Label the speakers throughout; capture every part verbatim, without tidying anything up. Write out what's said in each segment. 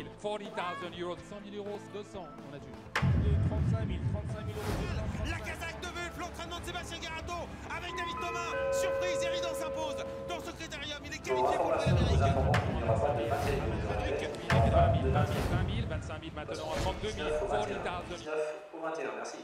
Speaker 1: mille, forty thousand euros, cent mille euros, deux cents, on a dû.
Speaker 2: trente-cinq mille, trente-cinq mille euros.
Speaker 3: La Kazakh de Wulf, l'entraînement de Sébastien Garato avec David Thomas. Surprise, Eridan s'impose dans ce critérium. Il est qualifié pour le Prix d'Amérique.
Speaker 1: vingt mille, vingt mille, vingt-cinq mille maintenant, trente-deux mille, forty thousand.
Speaker 4: Au vingt et un, merci.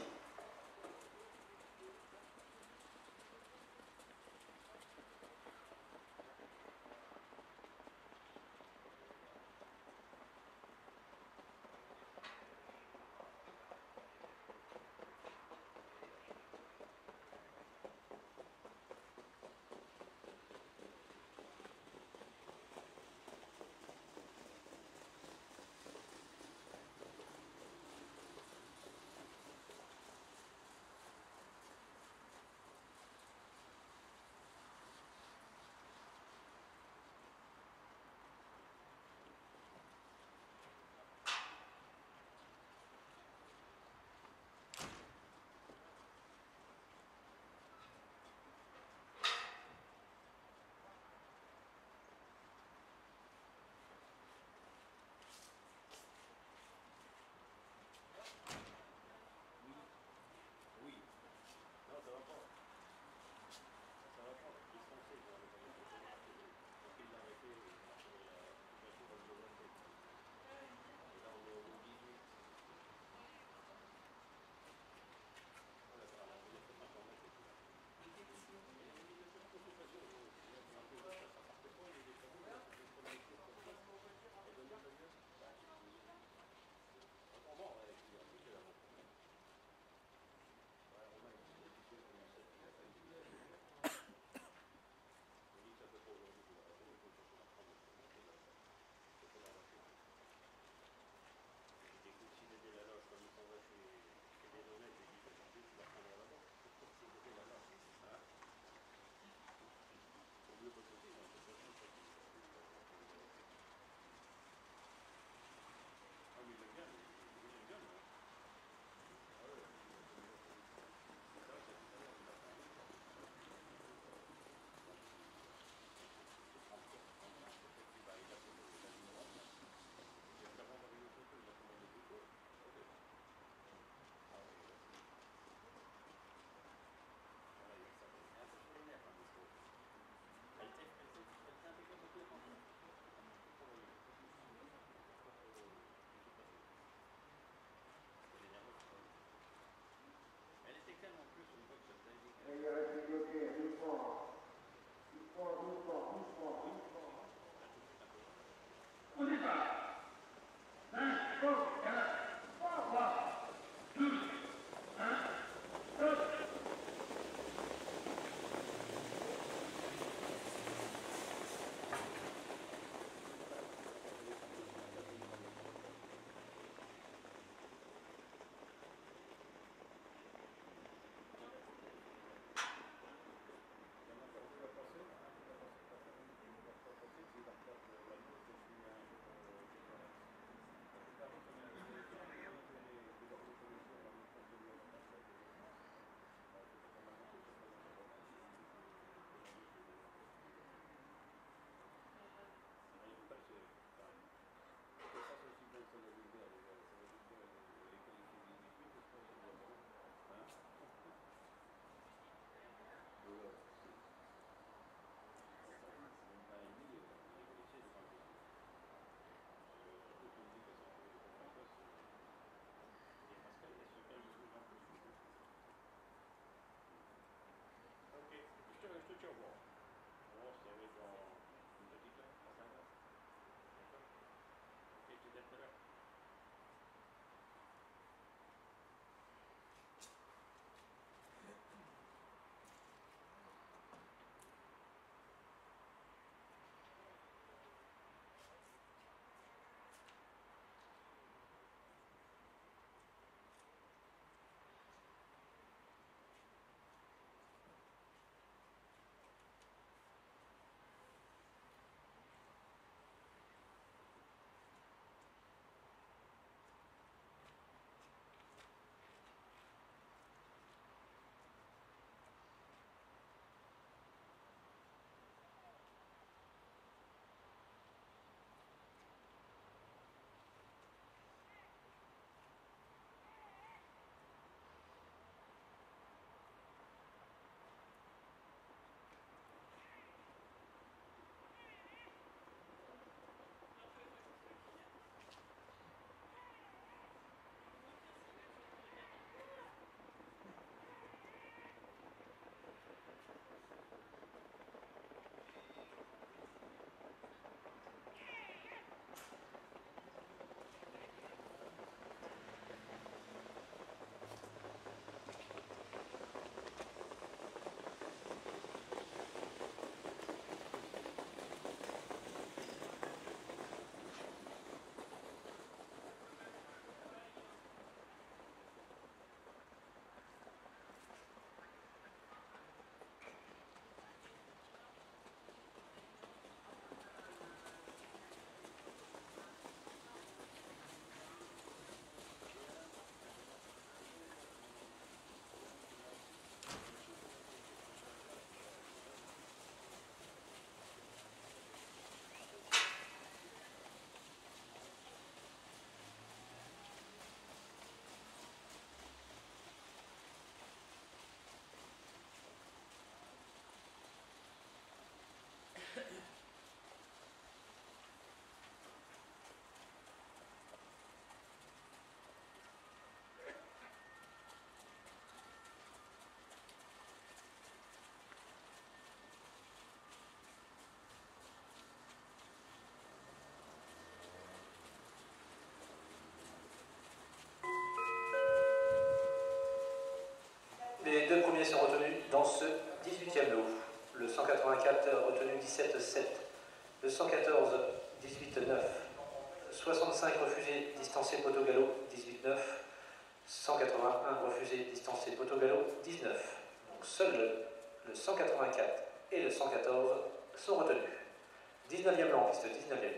Speaker 4: dans ce dix-huitième lot. Le cent quatre-vingt-quatre retenu dix-sept sept, le cent quatorze dix-huit neuf, soixante-cinq refusé distancé poteau galop dix-huit neuf, cent quatre-vingt-un refusé distancé poteau galop dix-neuf. Donc seuls le cent quatre-vingt-quatre et le cent quatorze sont retenus. dix-neuvième lot en piste, dix-neuvième.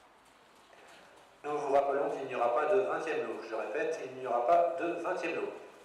Speaker 4: Nous vous rappelons qu'il n'y aura pas de vingtième lot. Je répète, il n'y aura pas de vingtième lot.